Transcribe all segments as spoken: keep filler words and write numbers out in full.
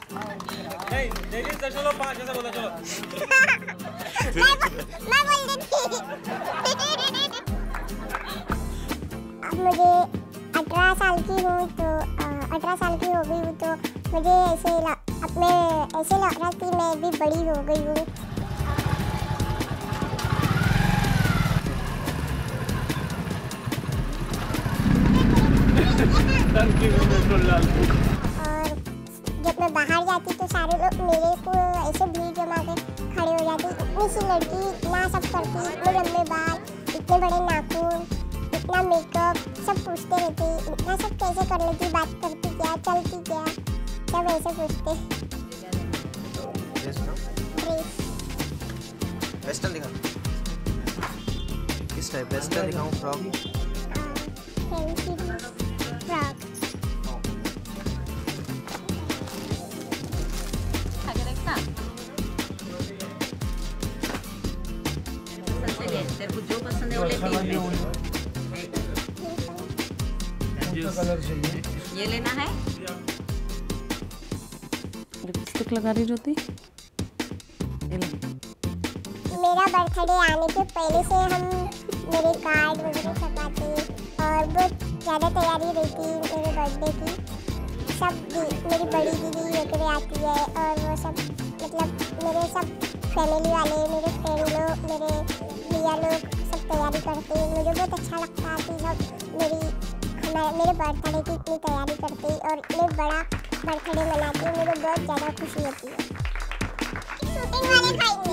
नहीं जल्दी से चलो पाँच ऐसा बोला चलो। मैं बोल देती। अब मुझे अठारह साल की हूँ तो अठारह साल की हो गई हूँ तो मुझे ऐसे अब मैं ऐसे लग रहा कि मैं भी बड़ी हो गई हूँ। और जब मैं बाहर जाती तो सारे लोग मेरे को ऐसे भीड़ जमा के खड़े हो जाते, इतनी सी लड़की इतना सब करती, इतने लंबे बाल, इतने बड़े नाखून, इतना मेकअप, सब पूछते रहते, इतना सब कैसे कर लेती, बात करती क्या, चलती क्या, सब ऐसे पूछते। वेस्टर्न दिखा, किस टाइप वेस्टर्न दिखाऊं? Frock, fancy frock. तेरे को जो पसंद है वो ले लीजिए। कलर चाहिए, ये लेना है। लिपस्टिक लगा रही ज्योति। मेरा बर्थडे आने के पहले से हम मेरे कार्ड वगैरह छपाते और बहुत ज़्यादा तैयारी रहती मेरे बर्थडे की। सब मेरी बड़ी दीदी लेकर आती है और वो सब मतलब मेरे सब फैमिली वाले, मेरे फ्रेंड लोग, मेरे भैया लोग सब तैयारी करते हैं। मुझे बहुत अच्छा लगता है कि सब मेरी मेरे बर्थडे की इतनी तैयारी करते हैं और इतने बड़ा बर्थडे मनाते हैं। मुझे बहुत ज़्यादा खुशी होती है। शूटिंग वाले खाएंगे,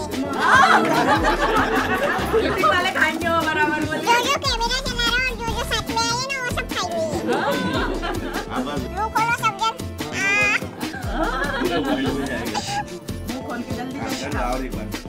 शूटिंग वाले खाएंगे वो बराबर बोलिए। जो जो कैमरा चला रहा है और जो जो साथ में आए हैं ना वो सब खाएंगे। मुँह खोलो सब जन। मुँह खोल के जल्दी जल्दी।